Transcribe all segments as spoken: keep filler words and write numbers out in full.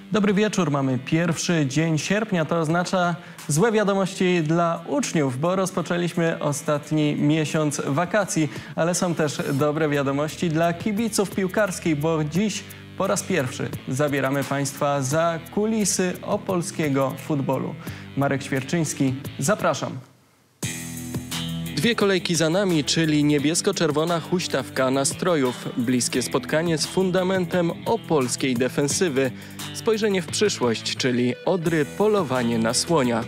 Dobry wieczór, mamy pierwszy dzień sierpnia, to oznacza złe wiadomości dla uczniów, bo rozpoczęliśmy ostatni miesiąc wakacji, ale są też dobre wiadomości dla kibiców piłkarskich, bo dziś po raz pierwszy zabieramy Państwa za kulisy opolskiego futbolu. Marek Świerczyński, zapraszam. Dwie kolejki za nami, czyli niebiesko-czerwona huśtawka nastrojów. Bliskie spotkanie z fundamentem opolskiej defensywy. Spojrzenie w przyszłość, czyli Odry polowanie na słonia.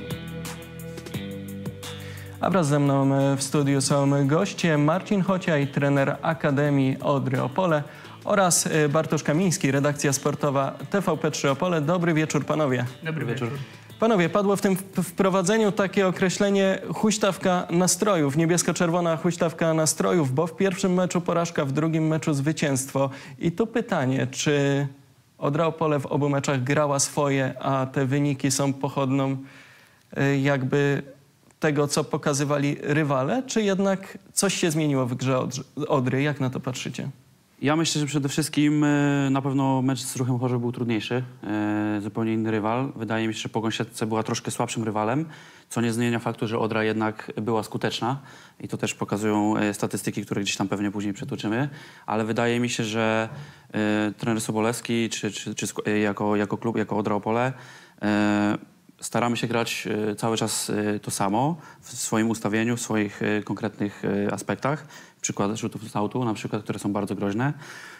A wraz ze mną w studiu są goście Marcin Chociaj, trener Akademii Odry Opole, oraz Bartosz Kamiński, redakcja sportowa T V P trzy Opole. Dobry wieczór, panowie. Dobry wieczór. Panowie, padło w tym wprowadzeniu takie określenie huśtawka nastrojów, niebiesko-czerwona huśtawka nastrojów, bo w pierwszym meczu porażka, w drugim meczu zwycięstwo. I tu pytanie, czy Odra Opole w obu meczach grała swoje, a te wyniki są pochodną jakby tego, co pokazywali rywale, czy jednak coś się zmieniło w grze Odry? Jak na to patrzycie? Ja myślę, że przede wszystkim na pewno mecz z Ruchem Chorzów był trudniejszy, zupełnie inny rywal. Wydaje mi się, że Pogoń Siedlce była troszkę słabszym rywalem, co nie zmienia faktu, że Odra jednak była skuteczna i to też pokazują statystyki, które gdzieś tam pewnie później przytoczymy, ale wydaje mi się, że trener Sobolewski czy, czy, czy jako, jako klub, jako Odra Opole staramy się grać cały czas to samo w swoim ustawieniu, w swoich konkretnych aspektach. Przykład rzutów z autu na przykład, które są bardzo groźne.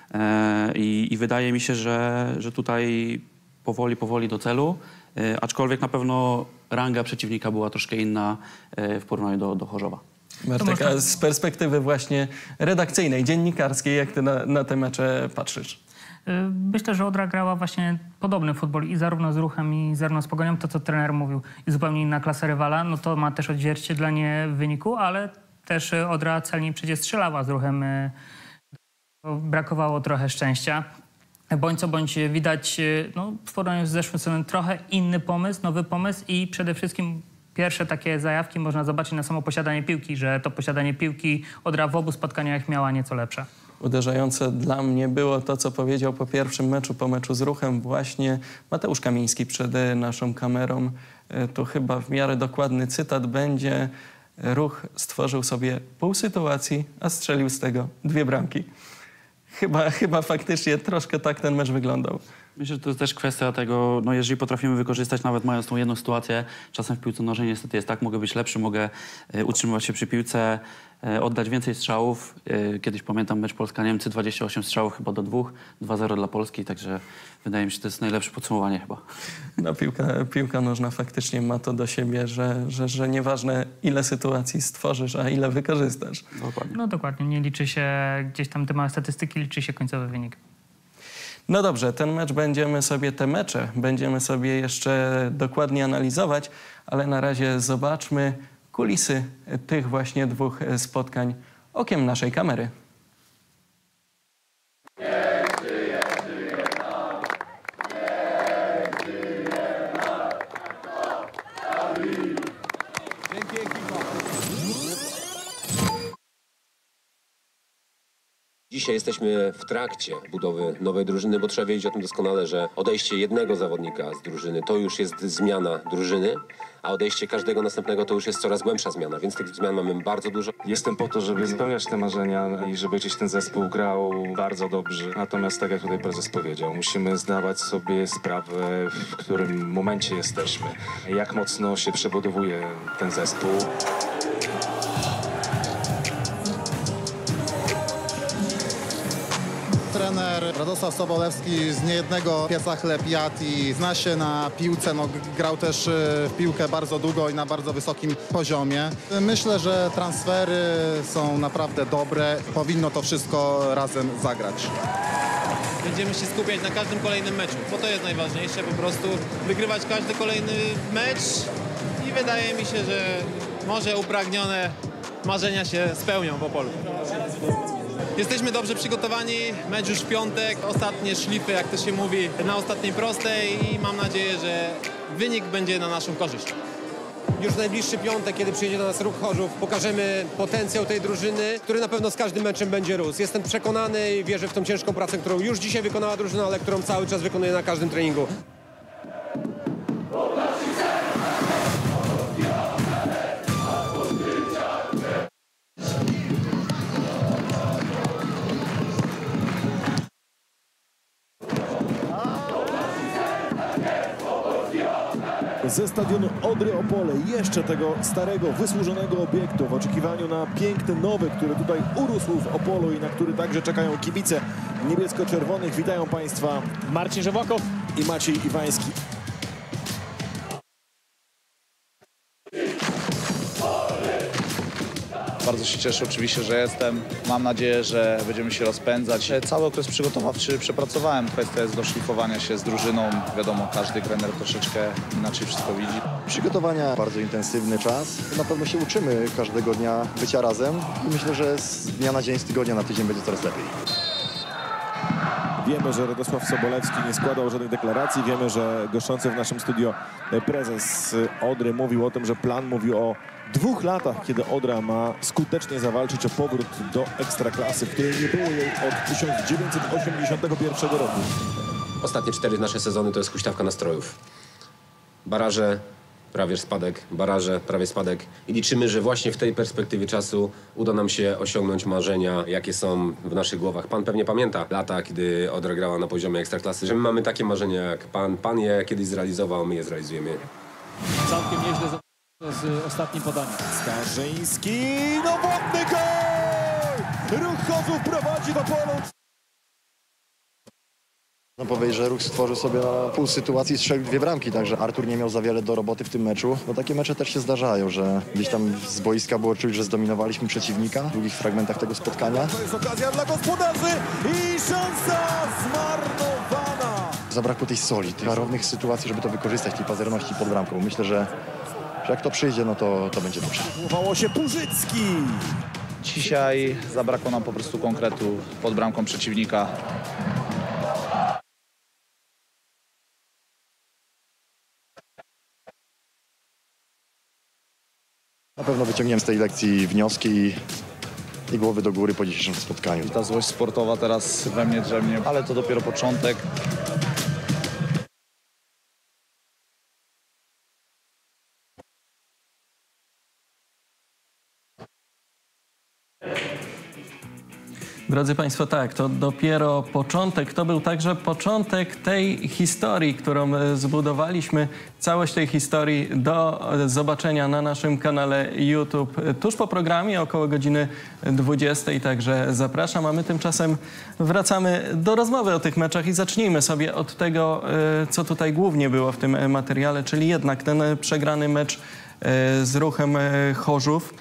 I, i wydaje mi się, że, że tutaj powoli, powoli do celu, aczkolwiek na pewno ranga przeciwnika była troszkę inna w porównaniu do, do Chorzowa. Bartek, a z perspektywy właśnie redakcyjnej, dziennikarskiej, jak ty na, na te mecze patrzysz? Myślę, że Odra grała właśnie podobny futbol i zarówno z Ruchem, i zarówno z Pogonią, to co trener mówił, i zupełnie inna klasa rywala, no to ma też odzwierciedlenie w wyniku, ale też Odra celnie przecież strzelała z Ruchem. Brakowało trochę szczęścia. Bądź co bądź widać, no, w porównaniu z zeszłym sezonem trochę inny pomysł, nowy pomysł i przede wszystkim pierwsze takie zajawki można zobaczyć na samo posiadanie piłki, że to posiadanie piłki Odra w obu spotkaniach miała nieco lepsze. Uderzające dla mnie było to, co powiedział po pierwszym meczu, po meczu z Ruchem właśnie Mateusz Kamiński przed naszą kamerą. To chyba w miarę dokładny cytat będzie: Ruch stworzył sobie pół sytuacji, a strzelił z tego dwie bramki. Chyba, chyba faktycznie troszkę tak ten mecz wyglądał. Myślę, że to jest też kwestia tego, no jeżeli potrafimy wykorzystać nawet mając tą jedną sytuację, czasem w piłce nożnej niestety jest tak, mogę być lepszy, mogę e, utrzymywać się przy piłce, e, oddać więcej strzałów. E, kiedyś pamiętam mecz Polska-Niemcy, dwadzieścia osiem strzałów chyba do dwóch, dwa zero dla Polski, także wydaje mi się, że to jest najlepsze podsumowanie chyba. No, piłka, piłka nożna faktycznie ma to do siebie, że, że, że nieważne ile sytuacji stworzysz, a ile wykorzystasz. Dokładnie. No dokładnie, nie liczy się gdzieś tam te małe statystyki, liczy się końcowy wynik. No dobrze, ten mecz będziemy sobie, te mecze będziemy sobie jeszcze dokładnie analizować, ale na razie zobaczmy kulisy tych właśnie dwóch spotkań okiem naszej kamery. Dzisiaj jesteśmy w trakcie budowy nowej drużyny, bo trzeba wiedzieć o tym doskonale, że odejście jednego zawodnika z drużyny to już jest zmiana drużyny, a odejście każdego następnego to już jest coraz głębsza zmiana, więc tych zmian mamy bardzo dużo. Jestem po to, żeby spełniać te marzenia i żeby gdzieś ten zespół grał bardzo dobrze. Natomiast tak jak tutaj prezes powiedział, musimy zdawać sobie sprawę, w którym momencie jesteśmy, jak mocno się przebudowuje ten zespół. Trener Radosław Sobolewski z niejednego pieca chleb jadł i zna się na piłce. No, grał też w piłkę bardzo długo i na bardzo wysokim poziomie. Myślę, że transfery są naprawdę dobre. Powinno to wszystko razem zagrać. Będziemy się skupiać na każdym kolejnym meczu, bo to jest najważniejsze, po prostu wygrywać każdy kolejny mecz i wydaje mi się, że może upragnione marzenia się spełnią w Opolu. Jesteśmy dobrze przygotowani, mecz już w piątek, ostatnie szlify, jak to się mówi, na ostatniej prostej i mam nadzieję, że wynik będzie na naszą korzyść. Już w najbliższy piątek, kiedy przyjedzie do nas Ruch Chorzów, pokażemy potencjał tej drużyny, który na pewno z każdym meczem będzie rósł. Jestem przekonany i wierzę w tą ciężką pracę, którą już dzisiaj wykonała drużyna, ale którą cały czas wykonuje na każdym treningu. ze stadionu Odry Opole, jeszcze tego starego, wysłużonego obiektu, w oczekiwaniu na piękny nowy, który tutaj urósł w Opolu i na który także czekają kibice niebiesko-czerwonych. Witają Państwa Marcin Żywłakow i Maciej Iwański. Bardzo się cieszę oczywiście, że jestem. Mam nadzieję, że będziemy się rozpędzać. Cały okres przygotowawczy przepracowałem. Kwestia jest doszlifowania się z drużyną. Wiadomo, każdy trener troszeczkę inaczej wszystko widzi. Przygotowania, bardzo intensywny czas. Na pewno się uczymy każdego dnia bycia razem i myślę, że z dnia na dzień, z tygodnia na tydzień będzie coraz lepiej. Wiemy, że Radosław Sobolewski nie składał żadnych deklaracji. Wiemy, że goszczący w naszym studio prezes Odry mówił o tym, że plan mówi o dwóch latach, kiedy Odra ma skutecznie zawalczyć o powrót do Ekstraklasy, w której nie było jej od tysiąc dziewięćset osiemdziesiątego pierwszego roku. Ostatnie cztery nasze sezony to jest huśtawka nastrojów. Baraże, prawie spadek, baraże, prawie spadek. I liczymy, że właśnie w tej perspektywie czasu uda nam się osiągnąć marzenia, jakie są w naszych głowach. Pan pewnie pamięta lata, kiedy Odra grała na poziomie Ekstraklasy, że my mamy takie marzenia jak pan. Pan je kiedyś zrealizował, my je zrealizujemy. całkiem nieźle z ostatnim podaniem. Skarżyński, no wodny gol! Ruch Chorzów prowadzi do polu. No powiedzieć, że Ruch stworzył sobie na pół sytuacji i strzelił dwie bramki, także Artur nie miał za wiele do roboty w tym meczu. Bo takie mecze też się zdarzają, że gdzieś tam z boiska było czuć, że zdominowaliśmy przeciwnika w długich fragmentach tego spotkania. To jest okazja dla gospodarzy i szansa zmarnowana. Zabrakło tej soli, tych klarownych sytuacji, żeby to wykorzystać, tej pazerności pod bramką. Myślę, że, że jak to przyjdzie, no to, to będzie dobrze. Złowało się Purzycki. Dzisiaj zabrakło nam po prostu konkretu pod bramką przeciwnika. Na pewno wyciągniemy z tej lekcji wnioski i, i głowy do góry po dzisiejszym spotkaniu. Ta złość sportowa teraz we mnie drzemnie, ale to dopiero początek. Drodzy Państwo, tak, to dopiero początek. To był także początek tej historii, którą zbudowaliśmy. Całość tej historii do zobaczenia na naszym kanale YouTube tuż po programie, około godziny dwudziestej. Także zapraszam, a my tymczasem wracamy do rozmowy o tych meczach i zacznijmy sobie od tego, co tutaj głównie było w tym materiale, czyli jednak ten przegrany mecz z Ruchem Chorzów.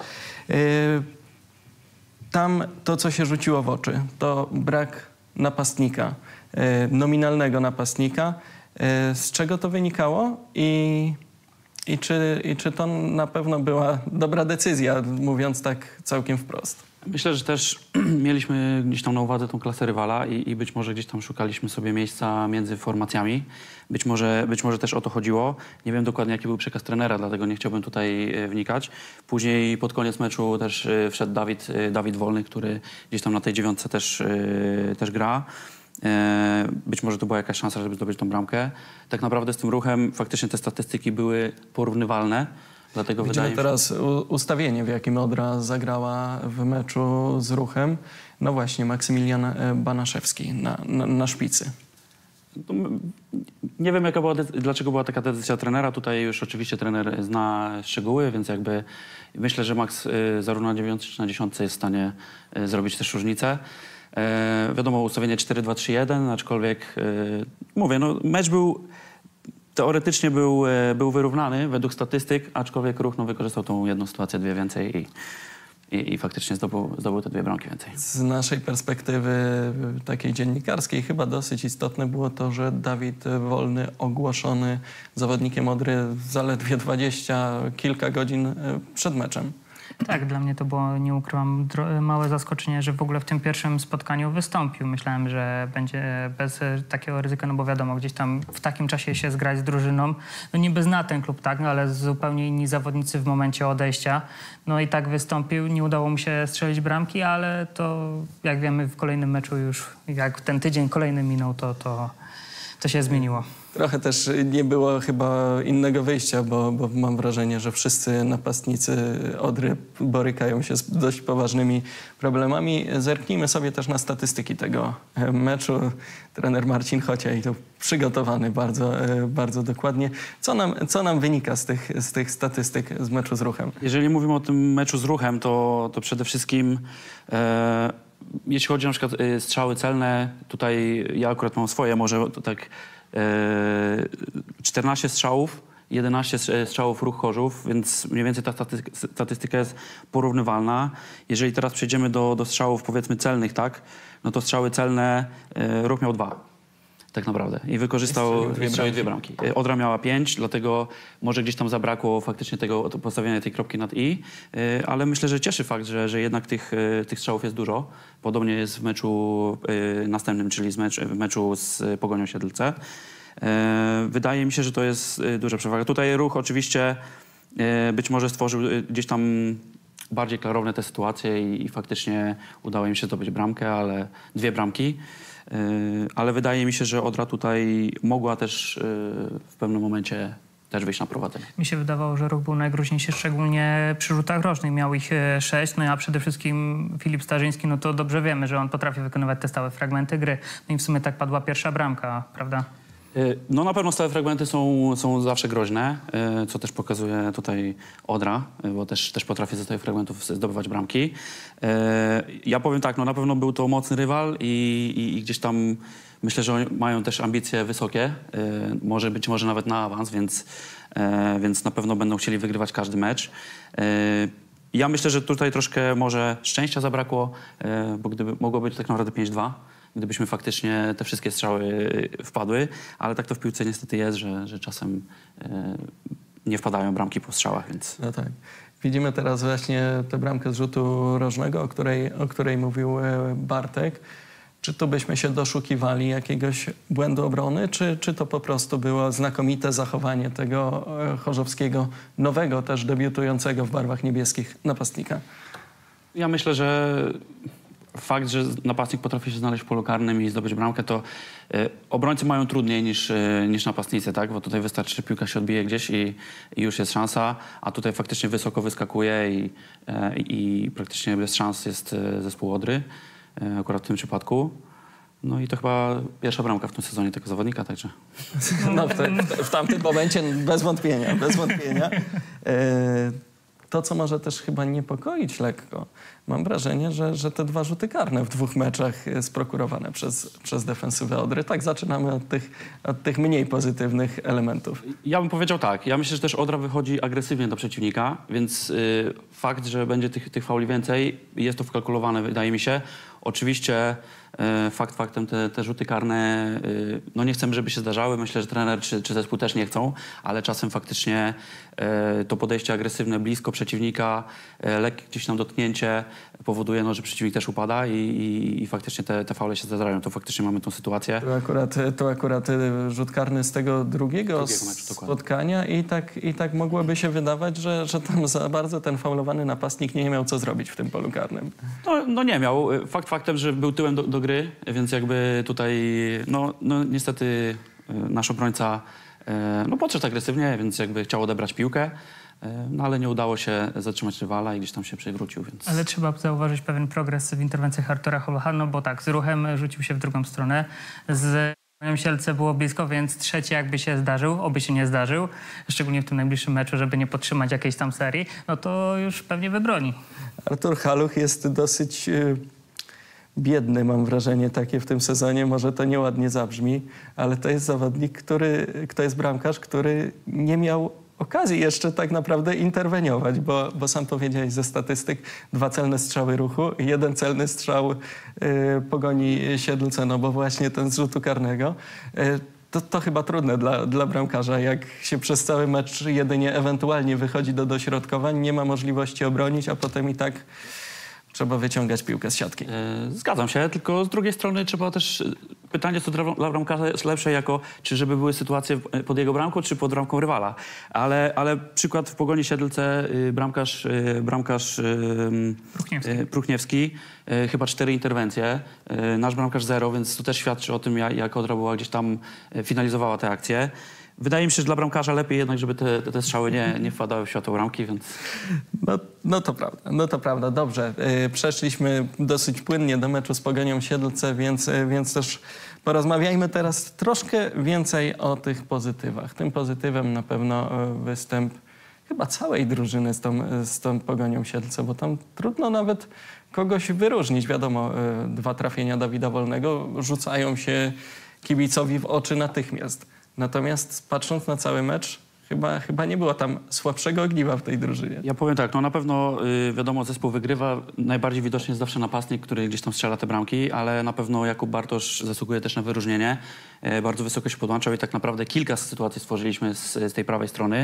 Tam to, co się rzuciło w oczy, to brak napastnika, nominalnego napastnika. Z czego to wynikało i, i, czy, i czy to na pewno była dobra decyzja, mówiąc tak całkiem wprost? Myślę, że też mieliśmy gdzieś tam na uwadze tą klasę rywala i, i być może gdzieś tam szukaliśmy sobie miejsca między formacjami. Być może, być może też o to chodziło. Nie wiem dokładnie, jaki był przekaz trenera, dlatego nie chciałbym tutaj wnikać. Później pod koniec meczu też wszedł Dawid, Dawid Wolny, który gdzieś tam na tej dziewiątce też, też gra. Być może to była jakaś szansa, żeby zdobyć tą bramkę. Tak naprawdę z tym Ruchem faktycznie te statystyki były porównywalne. Dlatego Widzimy wydaje teraz ustawienie, w jakim Odra zagrała w meczu z Ruchem. No właśnie, Maksymilian Banaszewski na, na, na szpicy. Nie wiem, jaka była, dlaczego była taka decyzja trenera. Tutaj już oczywiście trener zna szczegóły, więc jakby myślę, że Max zarówno na dziewiątce czy na dziesiątce jest w stanie zrobić też różnicę. E, wiadomo, ustawienie cztery dwa trzy jeden, aczkolwiek e, mówię, no mecz był teoretycznie był, był wyrównany według statystyk, aczkolwiek Ruch no, wykorzystał tą jedną sytuację, dwie więcej i, i, i faktycznie zdobył, zdobył te dwie bramki więcej. Z naszej perspektywy takiej dziennikarskiej chyba dosyć istotne było to, że Dawid Wolny, ogłoszony zawodnikiem Odry zaledwie dwadzieścia kilka godzin przed meczem. Tak, dla mnie to było, nie ukrywam, małe zaskoczenie, że w ogóle w tym pierwszym spotkaniu wystąpił. Myślałem, że będzie bez takiego ryzyka, no bo wiadomo, gdzieś tam w takim czasie się zgrać z drużyną. No niby zna ten klub, tak, no ale zupełnie inni zawodnicy w momencie odejścia. No i tak wystąpił, nie udało mu się strzelić bramki, ale to jak wiemy w kolejnym meczu już, jak ten tydzień kolejny minął, to, to, to się zmieniło. Trochę też nie było chyba innego wyjścia, bo, bo mam wrażenie, że wszyscy napastnicy Odry borykają się z dość poważnymi problemami. Zerknijmy sobie też na statystyki tego meczu. Trener Marcin Chociaj to przygotowany bardzo, bardzo dokładnie. Co nam, co nam wynika z tych, z tych statystyk z meczu z Ruchem? Jeżeli mówimy o tym meczu z Ruchem, to, to przede wszystkim e, jeśli chodzi na przykład e, strzały celne, tutaj ja akurat mam swoje, może to tak e, czternaście strzałów, jedenaście strzałów Ruch Chorzów, więc mniej więcej ta staty- statystyka jest porównywalna. Jeżeli teraz przejdziemy do, do strzałów powiedzmy celnych, tak, no to strzały celne e, Ruch miał dwa. Tak naprawdę. I wykorzystał dwie bramki. dwie bramki. Odra miała pięć, dlatego może gdzieś tam zabrakło faktycznie tego postawienia tej kropki nad i, ale myślę, że cieszy fakt, że, że jednak tych, tych strzałów jest dużo. Podobnie jest w meczu następnym, czyli z mecz, w meczu z Pogonią Siedlce. Wydaje mi się, że to jest duża przewaga. Tutaj Ruch oczywiście być może stworzył gdzieś tam bardziej klarowne te sytuacje i, i faktycznie udało im się zdobyć bramkę, ale dwie bramki. Ale wydaje mi się, że Odra tutaj mogła też w pewnym momencie też wyjść na prowadzenie. Mi się wydawało, że Ruch był najgroźniejszy, szczególnie przy rzutach rożnych. Miał ich sześć, no a przede wszystkim Filip Starzyński, no to dobrze wiemy, że on potrafi wykonywać te stałe fragmenty gry. No i w sumie tak padła pierwsza bramka, prawda? No na pewno stałe fragmenty są, są zawsze groźne, co też pokazuje tutaj Odra, bo też, też potrafi ze stałych fragmentów zdobywać bramki. Ja powiem tak, no na pewno był to mocny rywal i, i, i gdzieś tam myślę, że mają też ambicje wysokie, może być może nawet na awans, więc, więc na pewno będą chcieli wygrywać każdy mecz. Ja myślę, że tutaj troszkę może szczęścia zabrakło, bo gdyby mogło być tak naprawdę pięć dwa. Gdybyśmy faktycznie te wszystkie strzały wpadły, ale tak to w piłce niestety jest, że, że czasem e, nie wpadają bramki po strzałach, więc... No tak. Widzimy teraz właśnie tę bramkę z rzutu rożnego, o której, o której mówił Bartek. Czy tu byśmy się doszukiwali jakiegoś błędu obrony, czy, czy to po prostu było znakomite zachowanie tego chorzowskiego, nowego też debiutującego w barwach niebieskich napastnika? Ja myślę, że fakt, że napastnik potrafi się znaleźć w polu karnym i zdobyć bramkę, to y, obrońcy mają trudniej niż, y, niż napastnicy, tak? Bo tutaj wystarczy, że piłka się odbije gdzieś i, i już jest szansa, a tutaj faktycznie wysoko wyskakuje i, y, i praktycznie bez szans jest y, zespół Odry, y, akurat w tym przypadku. No i to chyba pierwsza bramka w tym sezonie tego zawodnika, także... No w, te, w, w tamtym momencie bez wątpienia, bez wątpienia. Y, To, co może też chyba niepokoić lekko, mam wrażenie, że, że te dwa rzuty karne w dwóch meczach sprokurowane przez, przez defensywę Odry. Tak, zaczynamy od tych, od tych mniej pozytywnych elementów. Ja bym powiedział tak. Ja myślę, że też Odra wychodzi agresywnie do przeciwnika, więc y, fakt, że będzie tych, tych fauli więcej, jest to wkalkulowane, wydaje mi się. Oczywiście y, fakt faktem te, te rzuty karne, y, no nie chcemy, żeby się zdarzały. Myślę, że trener czy, czy zespół też nie chcą, ale czasem faktycznie y, to podejście agresywne blisko przeciwnika, y, lekkie gdzieś tam dotknięcie powoduje, no, że przeciwnik też upada i, i, i faktycznie te, te faule się zdarzają. To faktycznie mamy tą sytuację. To akurat, to akurat rzut karny z tego drugiego, drugiego meczu, spotkania i tak, i tak mogłoby się wydawać, że, że tam za bardzo ten faulowany napastnik nie miał co zrobić w tym polu karnym. No, no nie miał. Fakt faktem, że był tyłem do, do gry, więc jakby tutaj, no, no niestety nasz obrońca no, podszedł agresywnie, więc jakby chciał odebrać piłkę. No ale nie udało się zatrzymać rywala i gdzieś tam się przewrócił, więc... Ale trzeba zauważyć pewien progres w interwencjach Artura Holocha, no bo tak, z Ruchem rzucił się w drugą stronę, z Pogonią Siedlce było blisko, więc trzeci jakby się zdarzył, oby się nie zdarzył, szczególnie w tym najbliższym meczu, żeby nie podtrzymać jakiejś tam serii, no to już pewnie wybroni. Artur Haluch jest dosyć y, biedny, mam wrażenie, takie w tym sezonie, może to nieładnie zabrzmi, ale to jest zawodnik, który, to jest bramkarz, który nie miał okazji jeszcze tak naprawdę interweniować, bo, bo sam powiedziałeś ze statystyk, dwa celne strzały Ruchu, jeden celny strzał y, Pogoni Siedlce, no bo właśnie ten z rzutu karnego. Y, to, to chyba trudne dla, dla bramkarza, jak się przez cały mecz jedynie ewentualnie wychodzi do dośrodkowań, nie ma możliwości obronić, a potem i tak trzeba wyciągać piłkę z siatki. E, Zgadzam się, tylko z drugiej strony trzeba też... Pytanie, co dla, dla bramkarza jest lepsze, jako czy żeby były sytuacje pod jego bramką, czy pod bramką rywala. Ale, ale przykład w Pogoni Siedlce, y, bramkarz, y, bramkarz y, Pruchniewski. y, Pruchniewski y, chyba cztery interwencje, y, nasz bramkarz zero, więc to też świadczy o tym, jak, jak Odra była gdzieś tam y, finalizowała te akcje. Wydaje mi się, że dla bramkarza lepiej jednak, żeby te, te, te strzały nie, nie wpadały w światło bramki, więc... No, no to prawda, no to prawda. Dobrze, yy, przeszliśmy dosyć płynnie do meczu z Pogonią Siedlce, więc, yy, więc też porozmawiajmy teraz troszkę więcej o tych pozytywach. Tym pozytywem na pewno yy, występ chyba całej drużyny z tą, z tą Pogonią Siedlce, bo tam trudno nawet kogoś wyróżnić. Wiadomo, yy, dwa trafienia Dawida Wolnego rzucają się kibicowi w oczy natychmiast. Natomiast patrząc na cały mecz, chyba, chyba nie było tam słabszego ogniwa w tej drużynie. Ja powiem tak, no na pewno y, wiadomo, zespół wygrywa. Najbardziej widoczny jest zawsze napastnik, który gdzieś tam strzela te bramki, ale na pewno Jakub Bartosz zasługuje też na wyróżnienie. E, bardzo wysoko się podłączał i tak naprawdę kilka sytuacji stworzyliśmy z, z tej prawej strony.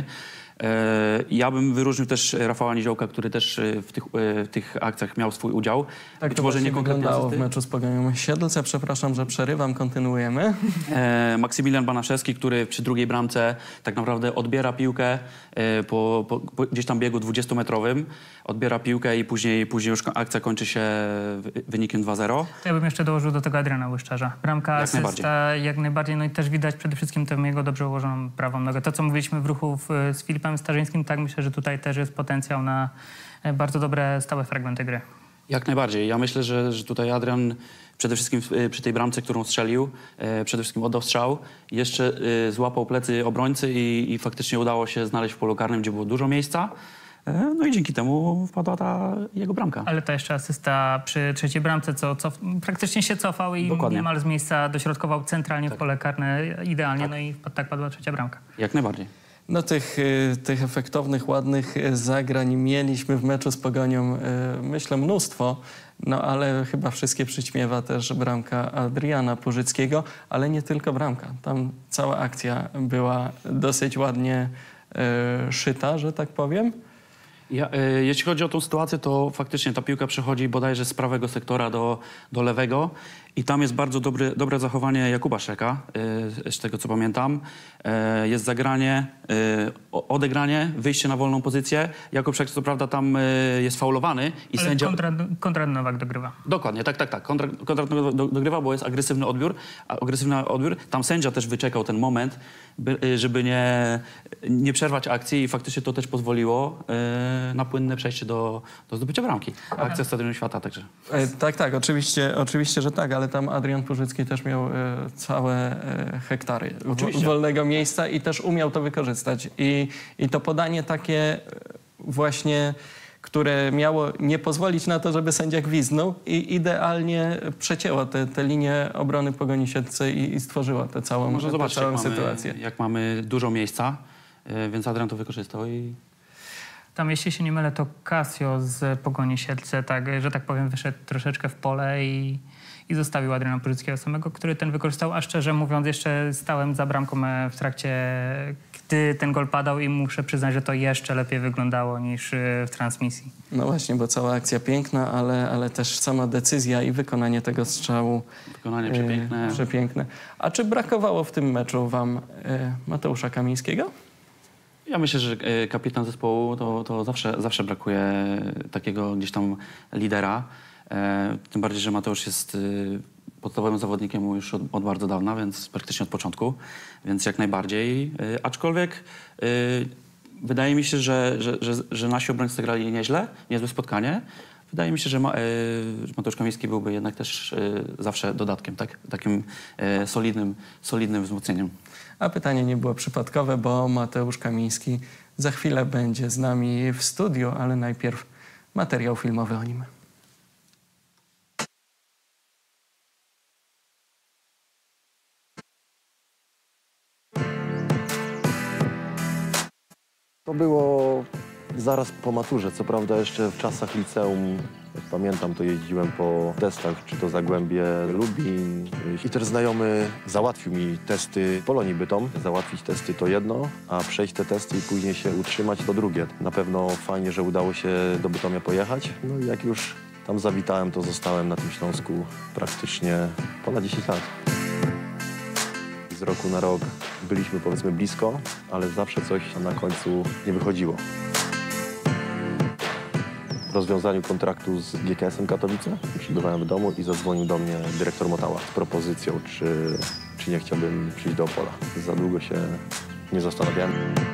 E, ja bym wyróżnił też Rafała Niziołka, który też w tych, w tych akcjach miał swój udział. Tak Być to może właśnie nie konkretnie wyglądało asysty. w meczu z Pogonią Siedlce. Przepraszam, że przerywam, kontynuujemy. E, Maksymilian Banaszewski, który przy drugiej bramce tak naprawdę odbiera piłkę e, po, po, po gdzieś tam biegu dwudziestometrowym, odbiera piłkę i później, później już akcja kończy się wynikiem dwa zero. Ja bym jeszcze dołożył do tego Adriana Łyszczarza. Bramka, Jak asysta, najbardziej. jak najbardziej. No i też widać przede wszystkim tę jego dobrze ułożoną prawą nogę. To, co mówiliśmy w ruchu w, z Filipem Starzyńskim, tak myślę, że tutaj też jest potencjał na e, bardzo dobre, stałe fragmenty gry. Jak najbardziej. Ja myślę, że, że tutaj Adrian przede wszystkim w- przy tej bramce, którą strzelił, e, przede wszystkim oddał strzał, jeszcze e, złapał plecy obrońcy i, i faktycznie udało się znaleźć w polu karnym, gdzie było dużo miejsca. E, no i dzięki temu wpadła ta jego bramka. Ale to jeszcze asysta przy trzeciej bramce, co cof, praktycznie się cofał i Dokładnie. niemal z miejsca dośrodkował centralnie w pole karne idealnie. Tak. No i tak padła trzecia bramka. Jak najbardziej. No tych, y, tych efektownych, ładnych y, zagrań mieliśmy w meczu z Pogonią, y, myślę, mnóstwo. No ale chyba wszystkie przyćmiewa też bramka Adriana Purzyckiego, ale nie tylko bramka. Tam cała akcja była dosyć ładnie y, szyta, że tak powiem. Ja, e, jeśli chodzi o tą sytuację, to faktycznie ta piłka przechodzi bodajże z prawego sektora do, do lewego i tam jest bardzo dobry, dobre zachowanie Jakuba Szeka, e, z tego co pamiętam. E, jest zagranie, e, o- odegranie, wyjście na wolną pozycję. Jakub Szek co prawda tam e, jest faulowany i Ale sędzia... Konrad, Konrad Nowak dogrywa. Dokładnie, tak, tak, tak. Kontrakt, kontrakt do, do, dogrywa, bo jest agresywny odbiór, a agresywny odbiór. Tam sędzia też wyczekał ten moment, by, y, żeby nie, nie przerwać akcji i faktycznie to też pozwoliło y, na płynne przejście do, do zdobycia bramki. Akcja Stadionu Świata także. E, tak, tak, oczywiście, oczywiście, że tak, ale tam Adrian Purzycki też miał e, całe e, hektary wo- Oczywiście. wolnego miejsca i też umiał to wykorzystać. I, i to podanie takie e, właśnie, które miało nie pozwolić na to, żeby sędzia gwizdnął i idealnie przecięło te, te linie obrony Pogoni Siedlce i, i stworzyła tę całą, Może tę zobaczyć, całą jak mamy, sytuację. jak mamy dużo miejsca, y, więc Adrian to wykorzystał i Tam, jeśli się nie mylę, to Casio z Pogoni Siedlce, tak, że tak powiem, wyszedł troszeczkę w pole i, i zostawił Adriana Purzyckiego samego, który ten wykorzystał, a szczerze mówiąc jeszcze stałem za bramką e, w trakcie, gdy ten gol padał i muszę przyznać, że to jeszcze lepiej wyglądało niż e, w transmisji. No właśnie, bo cała akcja piękna, ale, ale też sama decyzja i wykonanie tego strzału wykonanie e, przepiękne. przepiękne. A czy brakowało w tym meczu wam e, Mateusza Kamińskiego? Ja myślę, że e, kapitan zespołu to, to zawsze, zawsze brakuje takiego gdzieś tam lidera. E, tym bardziej, że Mateusz jest e, podstawowym zawodnikiem już od, od bardzo dawna, więc praktycznie od początku, więc jak najbardziej. E, aczkolwiek e, wydaje mi się, że, że, że, że nasi obrońcy grali nieźle, niezłe spotkanie. Wydaje mi się, że, ma, e, że Mateusz Kamiński byłby jednak też e, zawsze dodatkiem, tak? Takim e, solidnym, solidnym wzmocnieniem. A pytanie nie było przypadkowe, bo Mateusz Kamiński za chwilę będzie z nami w studiu, ale najpierw materiał filmowy o nim. To było zaraz po maturze, co prawda jeszcze w czasach liceum, jak pamiętam, to jeździłem po testach, czy to Zagłębie, Lubin. I też znajomy załatwił mi testy w Polonii Bytom. Załatwić testy to jedno, a przejść te testy i później się utrzymać to drugie. Na pewno fajnie, że udało się do Bytomia pojechać. No i jak już tam zawitałem, to zostałem na tym Śląsku praktycznie ponad dziesięć lat. Z roku na rok byliśmy, powiedzmy, blisko, ale zawsze coś na końcu nie wychodziło. W rozwiązaniu kontraktu z G K S-em Katowice przybywałem w domu i zadzwonił do mnie dyrektor Motała z propozycją, czy, czy nie chciałbym przyjść do Opola. Za długo się nie zastanawiałem.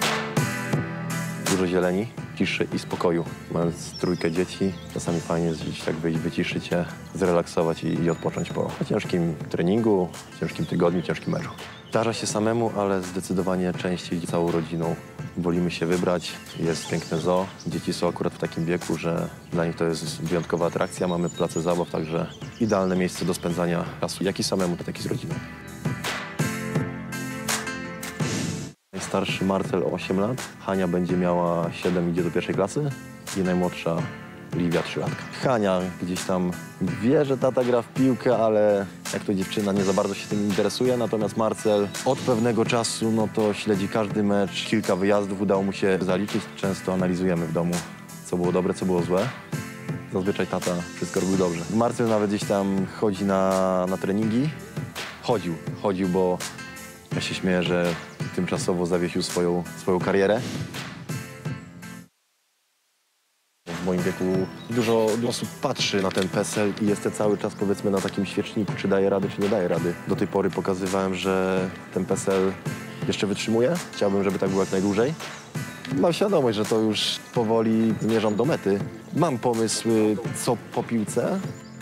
Dużo zieleni, ciszy i spokoju. Mając trójkę dzieci, czasami fajnie jest gdzieś tak wyjść, wyciszyć się, zrelaksować i, i odpocząć po ciężkim treningu, ciężkim tygodniu, ciężkim meczu. Zdarza się samemu, ale zdecydowanie częściej całą rodziną. Wolimy się wybrać, jest piękne zoo. Dzieci są akurat w takim wieku, że dla nich to jest wyjątkowa atrakcja. Mamy place zabaw, także idealne miejsce do spędzania czasu, jak i samemu, tak i z rodziną. Najstarszy Marcel osiem lat, Hania będzie miała siedem, idzie do pierwszej klasy i najmłodsza Liwia trzy latka. Hania gdzieś tam wie, że tata gra w piłkę, ale jak to dziewczyna nie za bardzo się tym interesuje, natomiast Marcel od pewnego czasu no to śledzi każdy mecz, kilka wyjazdów udało mu się zaliczyć. Często analizujemy w domu, co było dobre, co było złe. Zazwyczaj tata wszystko robił dobrze. Marcel nawet gdzieś tam chodzi na, na treningi. Chodził, chodził, bo ja się śmieję, że tymczasowo zawiesił swoją, swoją karierę. W moim wieku dużo osób patrzy na ten PESEL i jest cały czas, powiedzmy, na takim świeczniku, czy daje rady, czy nie daje rady. Do tej pory pokazywałem, że ten PESEL jeszcze wytrzymuje. Chciałbym, żeby tak było jak najdłużej. Mam świadomość, że to już powoli zmierzam do mety. Mam pomysły, co po piłce.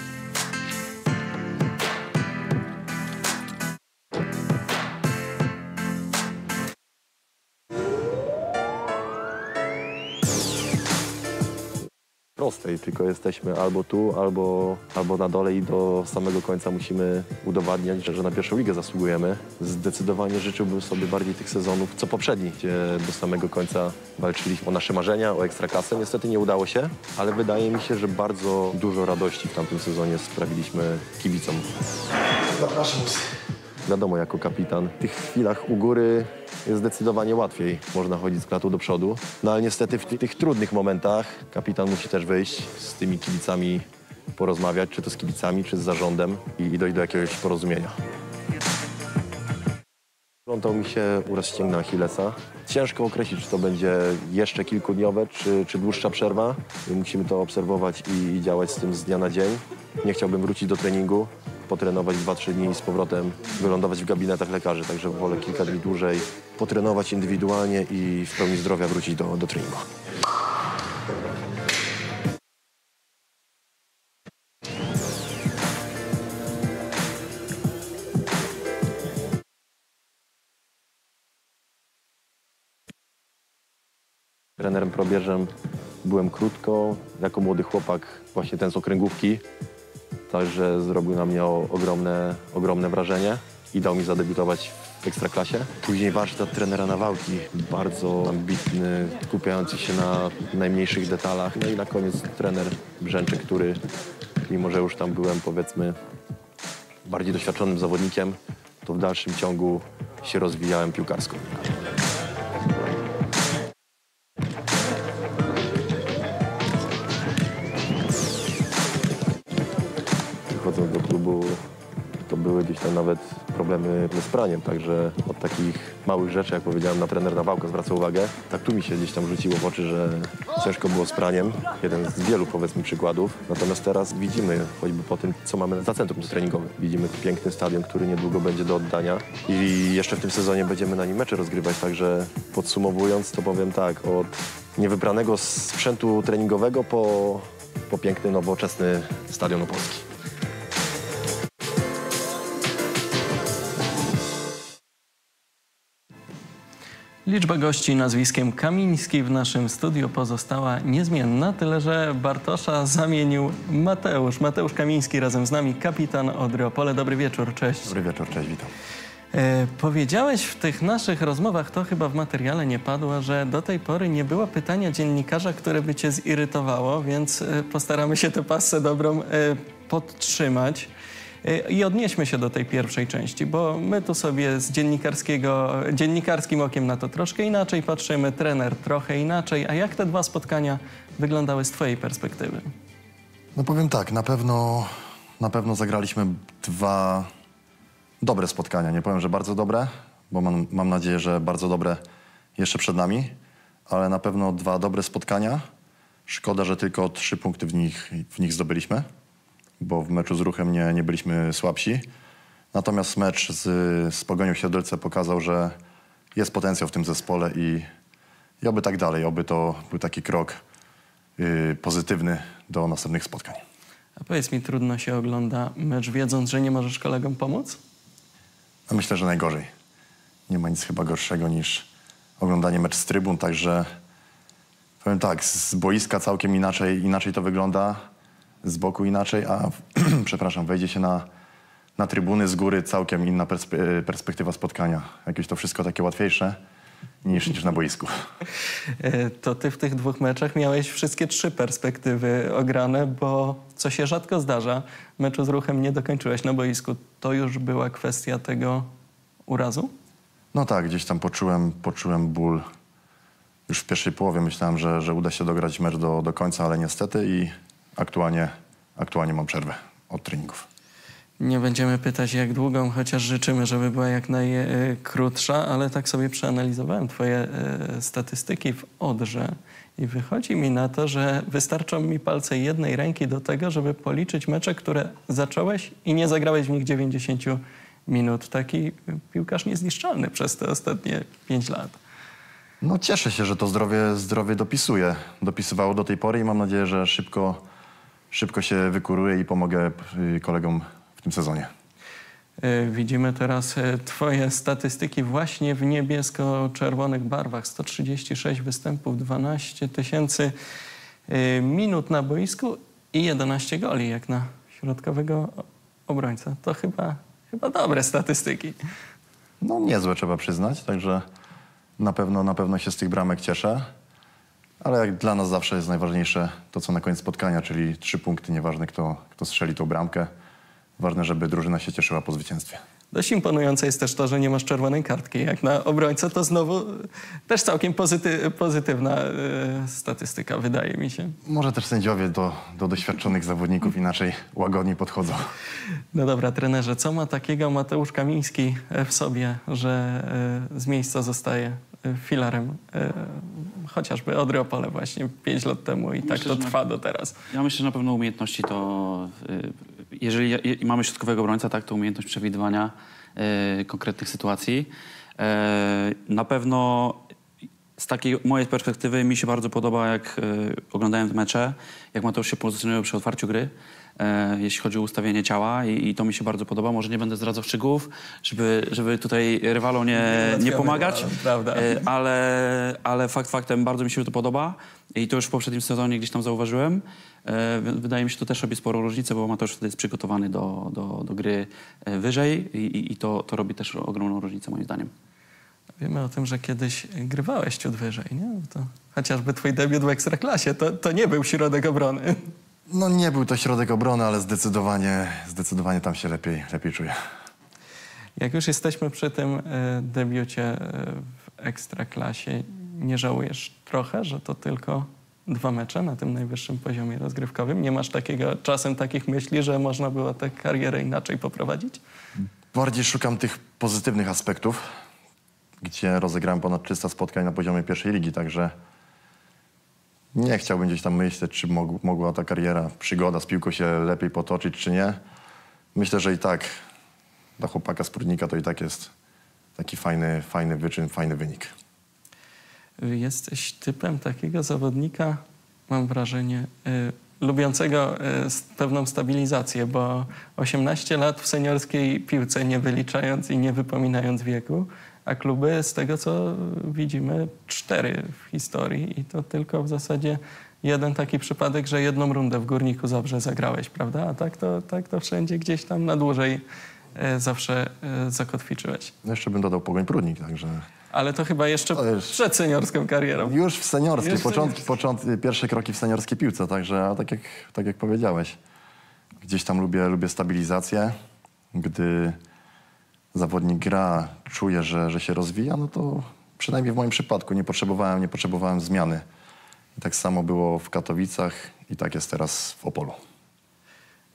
Prostej, tylko jesteśmy albo tu, albo, albo na dole i do samego końca musimy udowadniać, że, że na pierwszą ligę zasługujemy. Zdecydowanie życzyłbym sobie bardziej tych sezonów, co poprzedni, gdzie do samego końca walczyliśmy o nasze marzenia, o ekstraklasę. Niestety nie udało się, ale wydaje mi się, że bardzo dużo radości w tamtym sezonie sprawiliśmy kibicom. Zapraszam. Wiadomo, jako kapitan w tych chwilach u góry jest zdecydowanie łatwiej. Można chodzić z klatą do przodu. No ale niestety w tych, tych trudnych momentach kapitan musi też wyjść z tymi kibicami, porozmawiać, czy to z kibicami, czy z zarządem i, i dojść do jakiegoś porozumienia. Plątał mi się uraz ścięgna Achillesa. Ciężko określić, czy to będzie jeszcze kilkudniowe, czy, czy dłuższa przerwa. Musimy to obserwować i, i działać z tym z dnia na dzień. Nie chciałbym wrócić do treningu, potrenować dwa trzy dni i z powrotem wylądować w gabinetach lekarzy, także wolę kilka dni dłużej potrenować indywidualnie i w pełni zdrowia wrócić do, do treningu. Trenerem probierzem byłem krótko, jako młody chłopak, właśnie ten z okręgówki. Także zrobił na mnie ogromne, ogromne wrażenie i dał mi zadebiutować w Ekstraklasie. Później warsztat trenera Nawałki, bardzo ambitny, skupiający się na najmniejszych detalach. No i na koniec trener Brzęczyk, który, mimo że już tam byłem, powiedzmy, bardziej doświadczonym zawodnikiem, to w dalszym ciągu się rozwijałem piłkarsko. Wchodząc do klubu, to były gdzieś tam nawet problemy z praniem, także od takich małych rzeczy, jak powiedziałem, na trener Nawałka zwraca uwagę. Tak tu mi się gdzieś tam rzuciło w oczy, że ciężko było z praniem. Jeden z wielu, powiedzmy, przykładów. Natomiast teraz widzimy, choćby po tym, co mamy za centrum treningowym. Widzimy piękny stadion, który niedługo będzie do oddania i jeszcze w tym sezonie będziemy na nim mecze rozgrywać, także podsumowując, to powiem tak, od niewybranego sprzętu treningowego po, po piękny, nowoczesny stadion opolski. Liczba gości nazwiskiem Kamiński w naszym studiu pozostała niezmienna, tyle że Bartosza zamienił Mateusz. Mateusz Kamiński razem z nami, kapitan Odry Opole. Dobry wieczór, cześć. Dobry wieczór, cześć, witam. E, powiedziałeś w tych naszych rozmowach, to chyba w materiale nie padło, że do tej pory nie było pytania dziennikarza, które by cię zirytowało, więc e, postaramy się tę passę dobrą e, podtrzymać. I odnieśmy się do tej pierwszej części, bo my tu sobie z dziennikarskiego, dziennikarskim okiem na to troszkę inaczej patrzymy, trener trochę inaczej. A jak te dwa spotkania wyglądały z twojej perspektywy? No powiem tak, na pewno, na pewno zagraliśmy dwa dobre spotkania. Nie powiem, że bardzo dobre, bo mam, mam nadzieję, że bardzo dobre jeszcze przed nami, ale na pewno dwa dobre spotkania. Szkoda, że tylko trzy punkty w nich, w nich zdobyliśmy, bo w meczu z Ruchem nie, nie byliśmy słabsi. Natomiast mecz z, z Pogonią Siedlce pokazał, że jest potencjał w tym zespole i, i oby tak dalej, oby to był taki krok yy, pozytywny do następnych spotkań. A powiedz mi, trudno się ogląda mecz, wiedząc, że nie możesz kolegom pomóc? No myślę, że najgorzej. Nie ma nic chyba gorszego niż oglądanie mecz z trybun, także powiem tak, z boiska całkiem inaczej, inaczej to wygląda, z boku inaczej, a przepraszam, wejdzie się na, na trybuny z góry, całkiem inna perspe perspektywa spotkania. Jakieś to wszystko takie łatwiejsze niż, niż na boisku. To ty w tych dwóch meczach miałeś wszystkie trzy perspektywy ograne, bo co się rzadko zdarza, meczu z Ruchem nie dokończyłeś na boisku. To już była kwestia tego urazu? No tak, gdzieś tam poczułem, poczułem ból. Już w pierwszej połowie myślałem, że, że uda się dograć mecz do, do końca, ale niestety i aktualnie, aktualnie mam przerwę od treningów. Nie będziemy pytać jak długą, chociaż życzymy, żeby była jak najkrótsza, ale tak sobie przeanalizowałem twoje statystyki w Odrze i wychodzi mi na to, że wystarczą mi palce jednej ręki do tego, żeby policzyć mecze, które zacząłeś i nie zagrałeś w nich dziewięćdziesiąt minut. Taki piłkarz niezniszczalny przez te ostatnie pięć lat. No cieszę się, że to zdrowie, zdrowie dopisuje. Dopisywało do tej pory i mam nadzieję, że szybko, szybko się wykuruję i pomogę kolegom w tym sezonie. Widzimy teraz twoje statystyki właśnie w niebiesko-czerwonych barwach. sto trzydzieści sześć występów, dwanaście tysięcy minut na boisku i jedenaście goli jak na środkowego obrońca. To chyba, chyba dobre statystyki. No niezłe trzeba przyznać, także na pewno, na pewno się z tych bramek cieszę. Ale jak dla nas zawsze jest najważniejsze to, co na koniec spotkania, czyli trzy punkty, nieważne kto, kto strzeli tą bramkę. Ważne, żeby drużyna się cieszyła po zwycięstwie. Dość imponujące jest też to, że nie masz czerwonej kartki. Jak na obrońcę to znowu też całkiem pozyty pozytywna e, statystyka, wydaje mi się. Może też sędziowie do, do doświadczonych zawodników inaczej łagodniej podchodzą. No dobra, trenerze, co ma takiego Mateusz Kamiński w sobie, że e, z miejsca zostaje filarem e, chociażby Odry Opole właśnie pięć lat temu i myślę, tak to trwa do teraz. Ja myślę, że na pewno umiejętności to... Y, jeżeli je, mamy środkowego obrońca, tak, to umiejętność przewidywania y, konkretnych sytuacji. Y, na pewno z takiej mojej perspektywy mi się bardzo podoba, jak y, oglądałem te mecze, jak Mateusz się pozycjonuje przy otwarciu gry, y, jeśli chodzi o ustawienie ciała i, i to mi się bardzo podoba. Może nie będę zdradzał szczegółów, żeby, żeby tutaj rywalom nie, nie pomagać, prawda. Y, ale, ale fakt faktem bardzo mi się to podoba i to już w poprzednim sezonie gdzieś tam zauważyłem. Wydaje mi się, że to też robi sporą różnicę, bo Mateusz wtedy jest przygotowany do, do, do gry wyżej i, i to, to robi też ogromną różnicę moim zdaniem. Wiemy o tym, że kiedyś grywałeś ciut wyżej, nie? To chociażby twój debiut w Ekstraklasie, to, to nie był środek obrony. No nie był to środek obrony, ale zdecydowanie, zdecydowanie tam się lepiej, lepiej czuję. Jak już jesteśmy przy tym e, debiucie e, w Ekstraklasie, nie żałujesz trochę, że to tylko dwa mecze na tym najwyższym poziomie rozgrywkowym? Nie masz takiego, czasem takich myśli, że można było tę karierę inaczej poprowadzić? Bardziej szukam tych pozytywnych aspektów, gdzie rozegrałem ponad trzysta spotkań na poziomie pierwszej ligi, także nie chciałbym gdzieś tam myśleć, czy mog mogła ta kariera, przygoda z piłką się lepiej potoczyć, czy nie. Myślę, że i tak dla chłopaka z Prudnika to i tak jest taki fajny, fajny wyczyn, fajny wynik. Jesteś typem takiego zawodnika, mam wrażenie, y, lubiącego y, pewną stabilizację, bo osiemnaście lat w seniorskiej piłce, nie wyliczając i nie wypominając wieku, a kluby z tego, co widzimy, cztery w historii i to tylko w zasadzie jeden taki przypadek, że jedną rundę w Górniku Zabrze zagrałeś, prawda? A tak to, tak to wszędzie gdzieś tam na dłużej y, zawsze y, zakotwiczyłeś. Jeszcze bym dodał Pogoń Prudnik, także... Ale to chyba jeszcze to już przed seniorską karierą. Już w seniorskiej, Już początki, początki, pierwsze kroki w seniorskiej piłce, także a tak, jak, tak jak powiedziałeś, gdzieś tam lubię, lubię stabilizację. Gdy zawodnik gra, czuje, że, że się rozwija, no to przynajmniej w moim przypadku nie potrzebowałem, nie potrzebowałem zmiany. I tak samo było w Katowicach i tak jest teraz w Opolu.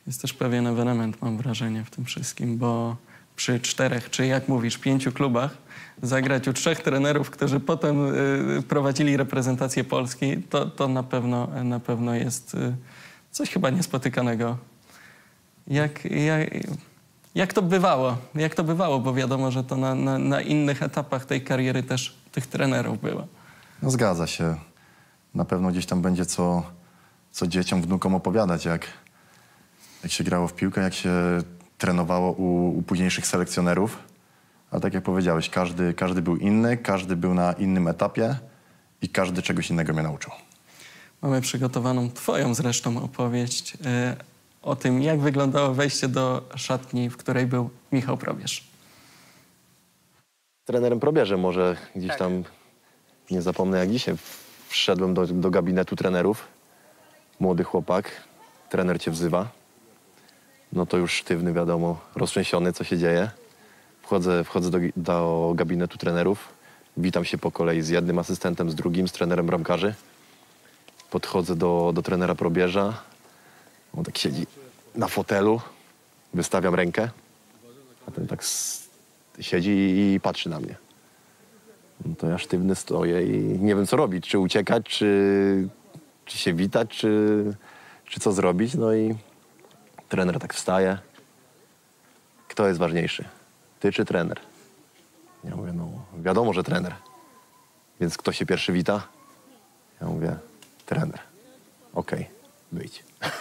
Jest też pewien ewenement, mam wrażenie, w tym wszystkim, bo przy czterech, czy jak mówisz, pięciu klubach zagrać u trzech trenerów, którzy potem y, prowadzili reprezentację Polski, to, to na pewno, na pewno jest y, coś chyba niespotykanego. Jak, jak, jak to bywało? Jak to bywało? Bo wiadomo, że to na, na, na innych etapach tej kariery też tych trenerów było. No zgadza się. Na pewno gdzieś tam będzie co, co dzieciom, wnukom opowiadać, jak, jak się grało w piłkę, jak się trenowało u, u późniejszych selekcjonerów. A tak jak powiedziałeś, każdy, każdy był inny, każdy był na innym etapie i każdy czegoś innego mnie nauczył. Mamy przygotowaną twoją zresztą opowieść y, o tym, jak wyglądało wejście do szatni, w której był Michał Probierz. Trenerem Probierzem może gdzieś tam, nie zapomnę jak dzisiaj, wszedłem do, do gabinetu trenerów. Młody chłopak, trener cię wzywa. No to już sztywny, wiadomo, roztrzęsiony, co się dzieje. Wchodzę, wchodzę do, do gabinetu trenerów. Witam się po kolei z jednym asystentem, z drugim, z trenerem bramkarzy. Podchodzę do, do trenera Probierza. On tak siedzi na fotelu. Wystawiam rękę. A ten tak s- siedzi i patrzy na mnie. No to ja sztywny stoję i nie wiem, co robić. Czy uciekać, czy, czy się witać, czy, czy co zrobić. No i trener tak wstaje. Kto jest ważniejszy? Ty czy trener? Ja mówię, no wiadomo, że trener. Więc kto się pierwszy wita? Ja mówię, trener. Okej, okay, wyjdź.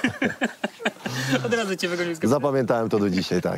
Od razu cię wygonił z gabinetu. Zapamiętałem to do dzisiaj, tak.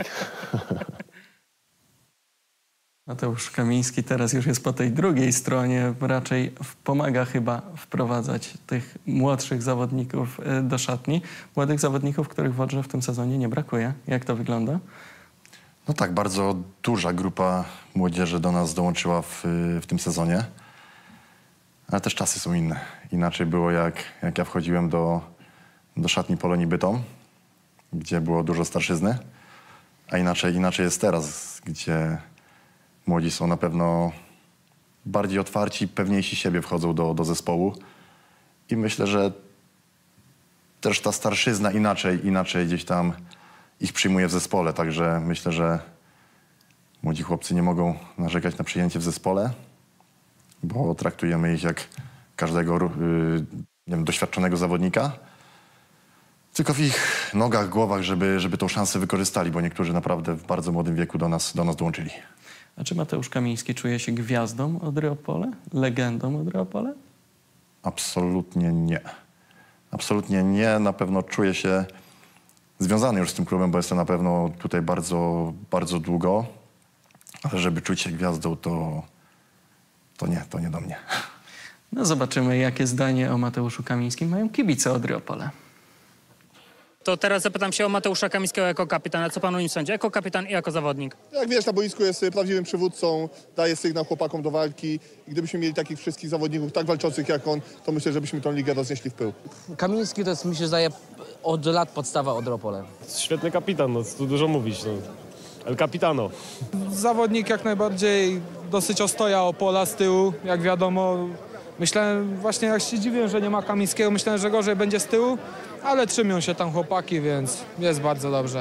Mateusz Kamiński teraz już jest po tej drugiej stronie, raczej pomaga chyba wprowadzać tych młodszych zawodników y, do szatni. Młodych zawodników, których w Odrze w tym sezonie nie brakuje. Jak to wygląda? No tak, bardzo duża grupa młodzieży do nas dołączyła w, w tym sezonie. Ale też czasy są inne. Inaczej było jak, jak ja wchodziłem do, do szatni Polonii Bytom, gdzie było dużo starszyzny. A inaczej, inaczej jest teraz, gdzie młodzi są na pewno bardziej otwarci, pewniejsi siebie wchodzą do, do zespołu. I myślę, że też ta starszyzna inaczej, inaczej gdzieś tam ich przyjmuje w zespole. Także myślę, że młodzi chłopcy nie mogą narzekać na przyjęcie w zespole, bo traktujemy ich jak każdego yy, nie wiem, doświadczonego zawodnika. Tylko w ich nogach, głowach, żeby, żeby tą szansę wykorzystali, bo niektórzy naprawdę w bardzo młodym wieku do nas, do nas dołączyli. A czy Mateusz Kamiński czuje się gwiazdą Odry Opole? Legendą Odry Opole? Absolutnie nie. Absolutnie nie. Na pewno czuję się związany już z tym klubem, bo jestem na pewno tutaj bardzo, bardzo długo. Ale żeby czuć się gwiazdą, to, to nie, to nie do mnie. No zobaczymy, jakie zdanie o Mateuszu Kamińskim mają kibice Odry Opole. To teraz zapytam się o Mateusza Kamińskiego jako kapitana. Co pan o nim sądzi? Jako kapitan i jako zawodnik. Jak wiesz, na boisku jest prawdziwym przywódcą, daje sygnał chłopakom do walki i gdybyśmy mieli takich wszystkich zawodników tak walczących jak on, to myślę, żebyśmy tę ligę roznieśli w pył. Kamiński to jest, mi się zdaje, od lat podstawa Odry Opole. Świetny kapitan, no co tu dużo mówić. No. El Capitano. Zawodnik jak najbardziej, dosyć ostoja Opola z tyłu, jak wiadomo. Myślałem, właśnie jak się dziwię, że nie ma Kamińskiego, myślałem, że gorzej będzie z tyłu, ale trzymią się tam chłopaki, więc jest bardzo dobrze.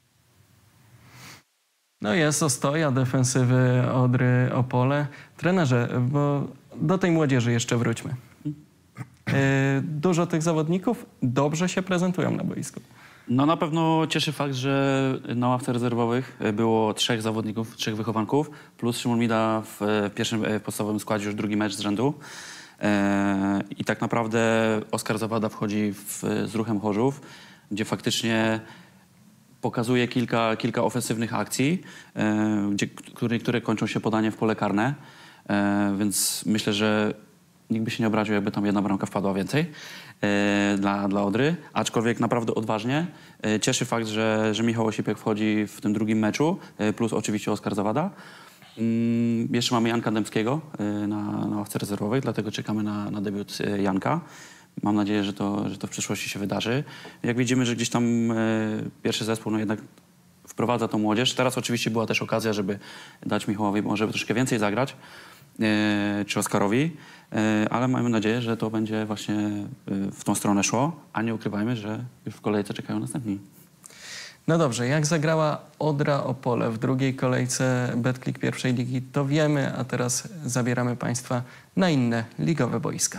No jest ostoja defensywy Odry Opole. Trenerze, bo do tej młodzieży jeszcze wróćmy. Yy, dużo tych zawodników dobrze się prezentują na boisku. No na pewno cieszy fakt, że na ławce rezerwowych było trzech zawodników, trzech wychowanków, plus Szymon Mida w pierwszym podstawowym składzie już drugi mecz z rzędu. I tak naprawdę Oskar Zawada wchodzi w, z Ruchem Chorzów, gdzie faktycznie pokazuje kilka, kilka ofensywnych akcji, gdzie, które, które kończą się podaniem w pole karne. Więc myślę, że nikt by się nie obraził, jakby tam jedna bramka wpadła więcej e, dla, dla Odry. Aczkolwiek naprawdę odważnie. E, cieszy fakt, że, że Michał Osipek wchodzi w tym drugim meczu, e, plus oczywiście Oskar Zawada. Mm, jeszcze mamy Janka Dębskiego e, na, na ławce rezerwowej, dlatego czekamy na, na debiut e, Janka. Mam nadzieję, że to, że to w przyszłości się wydarzy. Jak widzimy, że gdzieś tam e, pierwszy zespół no jednak wprowadza tą młodzież. Teraz oczywiście była też okazja, żeby dać Michałowi może troszkę więcej zagrać. Czy Oskarowi, ale mamy nadzieję, że to będzie właśnie w tą stronę szło, a nie ukrywajmy, że już w kolejce czekają następni. No dobrze, jak zagrała Odra Opole w drugiej kolejce Betclic pierwszej ligi, to wiemy, a teraz zabieramy Państwa na inne ligowe boiska.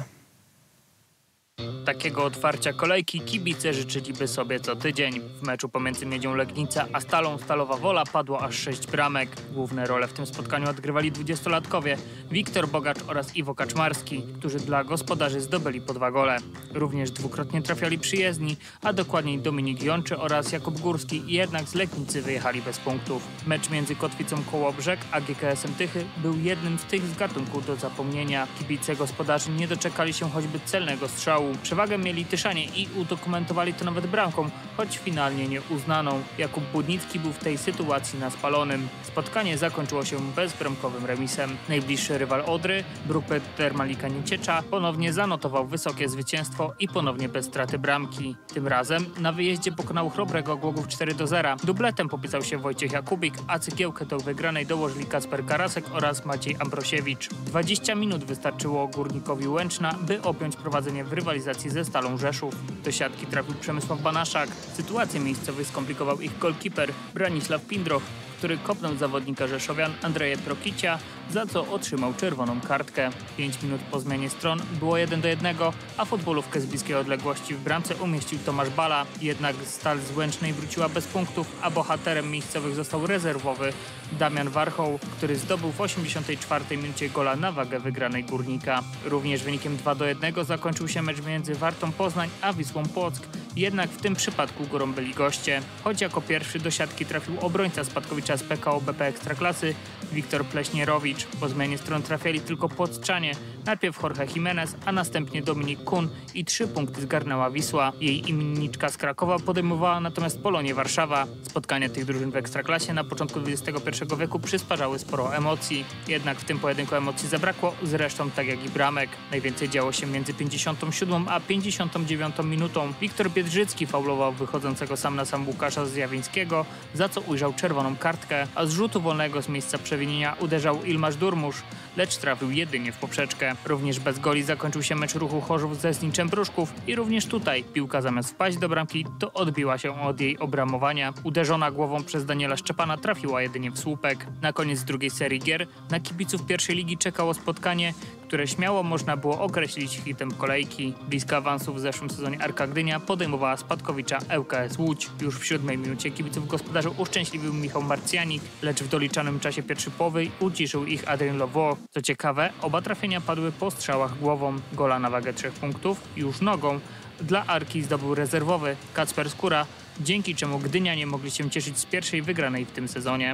Takiego otwarcia kolejki kibice życzyliby sobie co tydzień. W meczu pomiędzy Miedzią Legnica a Stalą Stalowa Wola padło aż sześć bramek. Główne role w tym spotkaniu odgrywali dwudziestolatkowie Wiktor Bogacz oraz Iwo Kaczmarski, którzy dla gospodarzy zdobyli po dwa gole. Również dwukrotnie trafiali przyjezdni, a dokładniej Dominik Jączy oraz Jakub Górski, jednak z Legnicy wyjechali bez punktów. Mecz między Kotwicą Kołobrzeg a G K S-em Tychy był jednym z tych z gatunku do zapomnienia. Kibice gospodarzy nie doczekali się choćby celnego strzału. Przewagę mieli Tyszanie i udokumentowali to nawet bramką, choć finalnie nieuznaną. Jakub Budnicki był w tej sytuacji na spalonym. Spotkanie zakończyło się bezbramkowym remisem. Najbliższy rywal Odry, Brookbet Termalika Nieciecza, ponownie zanotował wysokie zwycięstwo i ponownie bez straty bramki. Tym razem na wyjeździe pokonał Chrobrego Głogów cztery do zera. Dubletem popisał się Wojciech Jakubik, a cygiełkę do wygranej dołożyli Kacper Karasek oraz Maciej Ambrosiewicz. dwadzieścia minut wystarczyło Górnikowi Łęczna, by objąć prowadzenie w rywalizacji ze Stalą Rzeszów. Do siatki trafił Przemysław Banaszak. Sytuację miejscowych skomplikował ich golkiper Branisław Pindroch, który kopnął zawodnika rzeszowian Andrzeja Trokicia, za co otrzymał czerwoną kartkę. Pięć minut po zmianie stron było jeden do jednego, a futbolówkę z bliskiej odległości w bramce umieścił Tomasz Bala. Jednak Stal z Łęcznej wróciła bez punktów, a bohaterem miejscowych został rezerwowy Damian Warchoł, który zdobył w osiemdziesiątej czwartej minucie gola na wagę wygranej Górnika. Również wynikiem dwa do jednego zakończył się mecz między Wartą Poznań a Wisłą Płock, jednak w tym przypadku górą byli goście. Choć jako pierwszy do siatki trafił obrońca Spadkowicza z P K O B P Ekstraklasy Wiktor Pleśnierowicz. Po zmianie stron trafiali tylko płockczanie. Najpierw Jorge Jimenez, a następnie Dominik Kun i trzy punkty zgarnęła Wisła. Jej imienniczka z Krakowa podejmowała natomiast Polonię Warszawa. Spotkania tych drużyn w Ekstraklasie na początku dwudziestego pierwszego wieku przysparzały sporo emocji. Jednak w tym pojedynku emocji zabrakło, zresztą tak jak i bramek. Najwięcej działo się między pięćdziesiątą siódmą a pięćdziesiątą dziewiątą minutą. Wiktor Biedrzycki faulował wychodzącego sam na sam Łukasza Zjawińskiego, za co ujrzał czerwoną kartkę, a z rzutu wolnego z miejsca przewinienia uderzał Ilmasz Durmusz, lecz trafił jedynie w poprzeczkę. Również bez goli zakończył się mecz Ruchu Chorzów ze Zniczem Pruszków i również tutaj piłka zamiast wpaść do bramki, to odbiła się od jej obramowania. Uderzona głową przez Daniela Szczepana trafiła jedynie w słupek. Na koniec drugiej serii gier na kibiców pierwszej ligi czekało spotkanie, które śmiało można było określić hitem kolejki. Blisko awansu w zeszłym sezonie Arka Gdynia podejmowała Spadkowicza L K S Łódź. Już w siódmej minucie kibiców gospodarzy uszczęśliwił Michał Marcjanik, lecz w doliczanym czasie pierwszej połowy uciszył ich Adrien Lovo. Co ciekawe, oba trafienia padły po strzałach głową. Gola na wagę trzech punktów, już nogą, dla Arki zdobył rezerwowy Kacper Skóra, dzięki czemu Gdynianie mogli się cieszyć z pierwszej wygranej w tym sezonie.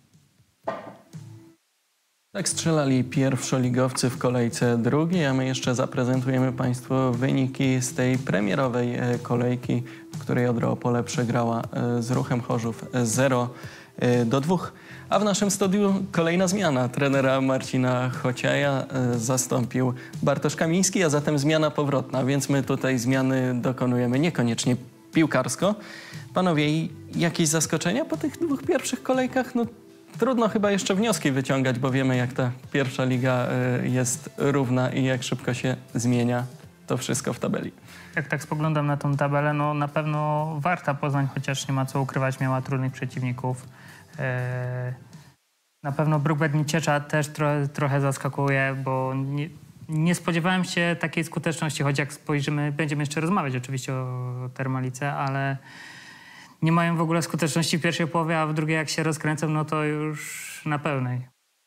Tak strzelali pierwszoligowcy w kolejce drugiej, a my jeszcze zaprezentujemy Państwu wyniki z tej premierowej kolejki, w której Odra Opole przegrała z Ruchem Chorzów zero do dwóch. A w naszym studiu kolejna zmiana. Trenera Marcina Chociaja zastąpił Bartosz Kamiński, a zatem zmiana powrotna, więc my tutaj zmiany dokonujemy niekoniecznie piłkarsko. Panowie, jakieś zaskoczenia po tych dwóch pierwszych kolejkach? No, trudno chyba jeszcze wnioski wyciągać, bo wiemy, jak ta pierwsza liga jest równa i jak szybko się zmienia to wszystko w tabeli. Jak tak spoglądam na tą tabelę, no na pewno Warta Poznań, chociaż nie ma co ukrywać, miała trudnych przeciwników. Na pewno Brookbet Nieciecza też trochę, trochę zaskakuje, bo nie, nie spodziewałem się takiej skuteczności, choć jak spojrzymy, będziemy jeszcze rozmawiać oczywiście o Termalice, ale nie mają w ogóle skuteczności w pierwszej połowie, a w drugiej jak się rozkręcą, no to już na pełnej.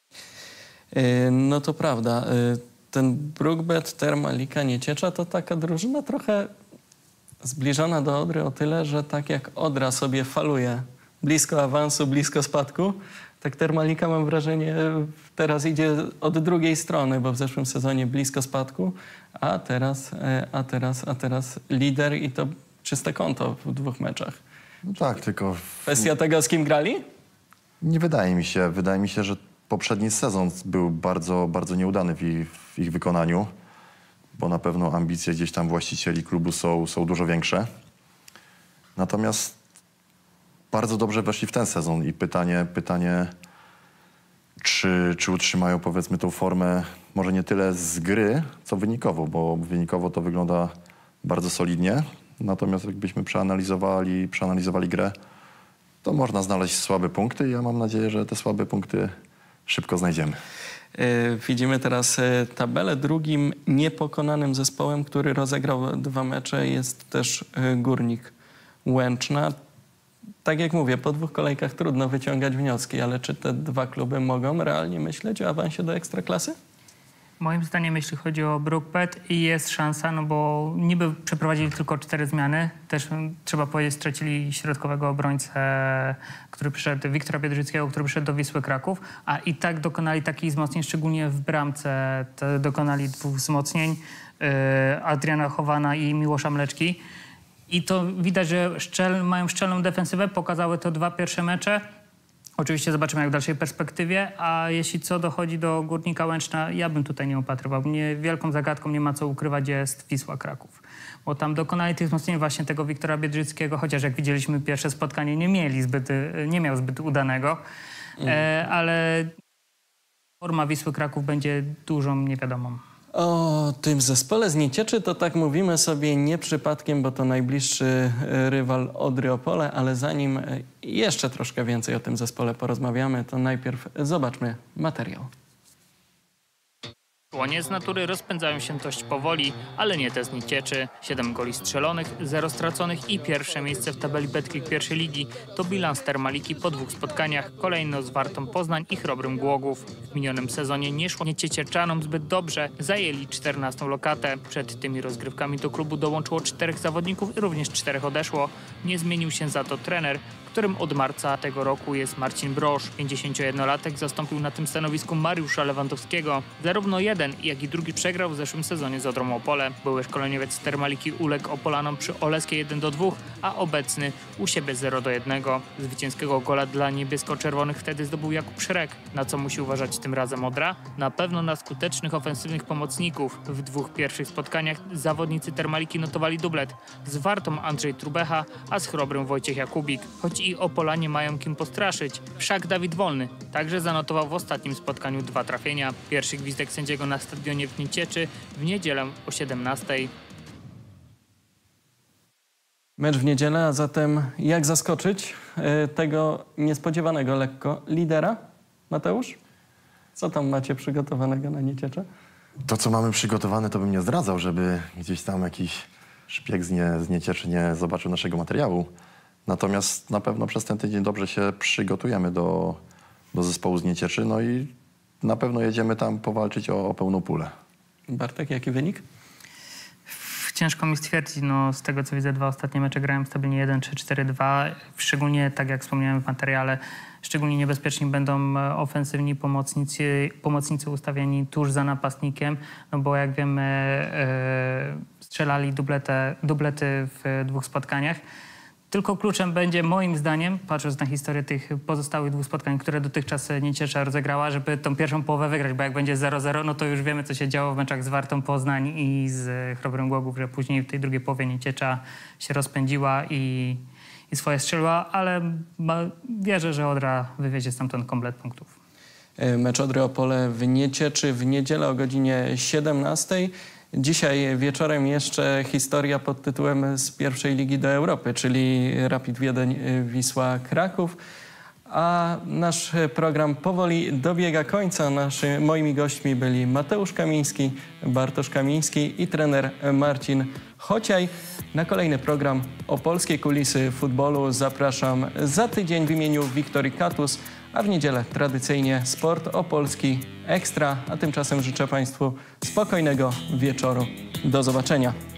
No to prawda. Ten Brookbet Termalika Nieciecza to taka drużyna trochę zbliżona do Odry o tyle, że tak jak Odra sobie faluje blisko awansu, blisko spadku, tak Termalika, mam wrażenie, teraz idzie od drugiej strony, bo w zeszłym sezonie blisko spadku, a teraz, a teraz, a teraz lider i to czyste konto w dwóch meczach. No tak, tylko... Kwestia tego, z kim grali? Nie wydaje mi się. Wydaje mi się, że poprzedni sezon był bardzo, bardzo nieudany w ich, w ich wykonaniu, bo na pewno ambicje gdzieś tam właścicieli klubu są, są dużo większe. Natomiast bardzo dobrze weszli w ten sezon i pytanie, pytanie czy, czy utrzymają, powiedzmy, tą formę może nie tyle z gry, co wynikowo, bo wynikowo to wygląda bardzo solidnie. Natomiast jakbyśmy przeanalizowali, przeanalizowali grę, to można znaleźć słabe punkty i ja mam nadzieję, że te słabe punkty szybko znajdziemy. Widzimy teraz tabelę. Drugim niepokonanym zespołem, który rozegrał dwa mecze, jest też Górnik Łęczna. Tak jak mówię, po dwóch kolejkach trudno wyciągać wnioski, ale czy te dwa kluby mogą realnie myśleć o awansie do Ekstraklasy? Moim zdaniem, jeśli chodzi o Brookpet, jest szansa, no bo niby przeprowadzili tylko cztery zmiany. Też trzeba powiedzieć, stracili środkowego obrońcę, który przyszedł, Wiktora Biedrzyckiego, który przyszedł do Wisły Kraków, a i tak dokonali takich wzmocnień, szczególnie w bramce. To dokonali dwóch wzmocnień, yy, Adriana Chowana i Miłosza Mleczki. I to widać, że szczel, mają szczelną defensywę, pokazały to dwa pierwsze mecze. Oczywiście zobaczymy jak w dalszej perspektywie, a jeśli co dochodzi do Górnika Łęczna, ja bym tutaj nie upatrywał. Mnie wielką zagadką, nie ma co ukrywać, jest Wisła Kraków. Bo tam dokonali tych wzmocnień właśnie tego Wiktora Biedrzyckiego, chociaż jak widzieliśmy pierwsze spotkanie nie mieli zbyt, nie miał zbyt udanego, mm. e, ale forma Wisły Kraków będzie dużą niewiadomą. O tym zespole z Niecieczy to tak mówimy sobie nie przypadkiem, bo to najbliższy rywal Odry Opole, ale zanim jeszcze troszkę więcej o tym zespole porozmawiamy, to najpierw zobaczmy materiał. Słonie z natury rozpędzają się dość powoli, ale nie te z Niecieczy. Siedem goli strzelonych, zero straconych i pierwsze miejsce w tabeli Betclic pierwszej ligi to bilans Termaliki po dwóch spotkaniach, kolejno z Wartą Poznań i Chrobrym Głogów. W minionym sezonie nie szło Nieciecierczanom zbyt dobrze, zajęli czternastą lokatę. Przed tymi rozgrywkami do klubu dołączyło czterech zawodników i również czterech odeszło. Nie zmienił się za to trener, którym od marca tego roku jest Marcin Brosz. pięćdziesięciojednolatek zastąpił na tym stanowisku Mariusza Lewandowskiego. Zarówno jeden, jak i drugi przegrał w zeszłym sezonie z Odrą Opole. Były szkoleniowiec Termaliki uległ Opolanom przy Oleskiej jeden do dwóch, a obecny u siebie zero do jednego. Zwycięskiego gola dla niebiesko-czerwonych wtedy zdobył Jakub Szrek. Na co musi uważać tym razem Odra? Na pewno na skutecznych ofensywnych pomocników. W dwóch pierwszych spotkaniach zawodnicy Termaliki notowali dublet. Z Wartą Andrzej Trubecha, a z Chrobrym Wojciech Jakubik. Choć i Opolanie mają kim postraszyć. Wszak Dawid Wolny także zanotował w ostatnim spotkaniu dwa trafienia. Pierwszy gwizdek sędziego na stadionie w Niecieczy w niedzielę o siedemnastej. Mecz w niedzielę, a zatem jak zaskoczyć y, tego niespodziewanego lekko lidera? Mateusz? Co tam macie przygotowanego na Nieciecze? To, co mamy przygotowane, to bym nie zdradzał, żeby gdzieś tam jakiś szpieg z, nie, z Niecieczy nie zobaczył naszego materiału. Natomiast na pewno przez ten tydzień dobrze się przygotujemy do, do zespołu z Niecieczy, no i na pewno jedziemy tam powalczyć o, o pełną pulę. Bartek, jaki wynik? Ciężko mi stwierdzić, no z tego co widzę, dwa ostatnie mecze grałem stabilnie jeden trzy cztery dwa. Szczególnie, tak jak wspomniałem w materiale, szczególnie niebezpieczni będą ofensywni pomocnicy, pomocnicy ustawieni tuż za napastnikiem, no bo jak wiemy yy, strzelali dubletę, dublety w dwóch spotkaniach. Tylko kluczem będzie, moim zdaniem, patrząc na historię tych pozostałych dwóch spotkań, które dotychczas Nieciesza rozegrała, żeby tą pierwszą połowę wygrać, bo jak będzie zero zero, no to już wiemy, co się działo w meczach z Wartą Poznań i z Chrobrym Głogów, że później w tej drugiej połowie Nieciecza się rozpędziła i, i swoje strzeliła, ale ma, wierzę, że Odra wywiezie stamtąd komplet punktów. Mecz Odry Opole w Niecieczy w niedzielę o godzinie siedemnastej. Dzisiaj wieczorem jeszcze historia pod tytułem z pierwszej ligi do Europy, czyli Rapid Wiedeń Wisła Kraków. A nasz program powoli dobiega końca. Naszymi, moimi gośćmi byli Mateusz Kamiński, Bartosz Kamiński i trener Marcin Chociaj. Na kolejny program Opolskie kulisy futbolu zapraszam za tydzień w imieniu Wiktorii Katus, a w niedzielę tradycyjnie Sport Opolski Ekstra. A tymczasem życzę Państwu spokojnego wieczoru. Do zobaczenia.